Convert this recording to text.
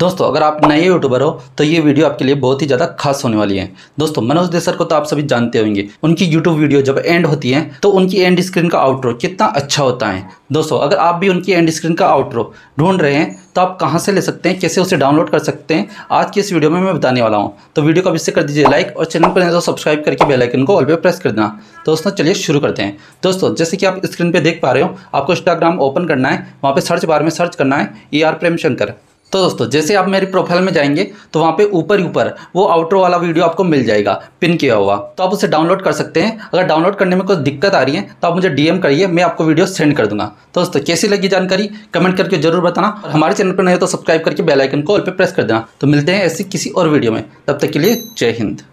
दोस्तों अगर आप नए यूट्यूबर हो तो ये वीडियो आपके लिए बहुत ही ज़्यादा खास होने वाली है। दोस्तों मनोज देसर को तो आप सभी जानते होंगे, उनकी यूट्यूब वीडियो जब एंड होती है तो उनकी एंड स्क्रीन का आउटरो कितना अच्छा होता है। दोस्तों अगर आप भी उनकी एंड स्क्रीन का आउटरो ढूंढ रहे हैं तो आप कहाँ से ले सकते हैं, कैसे उसे डाउनलोड कर सकते हैं, आज की इस वीडियो में मैं बताने वाला हूँ। तो वीडियो को अभी से कर दीजिए लाइक और चैनल पर तो सब्सक्राइब करके बेल आइकन को ऑल पे प्रेस कर देना। तो दोस्तों चलिए शुरू करते हैं। दोस्तों जैसे कि आप स्क्रीन पे देख पा रहे हो, आपको इंस्टाग्राम ओपन करना है, वहाँ पे सर्च बार में सर्च करना है AR प्रेम शंकर। तो दोस्तों जैसे आप मेरी प्रोफाइल में जाएंगे तो वहाँ पे ऊपर ही ऊपर वो आउटरो वाला वीडियो आपको मिल जाएगा पिन किया हुआ, तो आप उसे डाउनलोड कर सकते हैं। अगर डाउनलोड करने में कोई दिक्कत आ रही है तो आप मुझे DM करिए, मैं आपको वीडियो सेंड कर दूंगा। तो दोस्तों कैसी लगी जानकारी कमेंट करके जरूर बताना, और हमारे चैनल पर नहीं हो तो सब्सक्राइब करके बेल आइकन को ऑल पे प्रेस कर देना। तो मिलते हैं ऐसी किसी और वीडियो में, तब तक के लिए जय हिंद।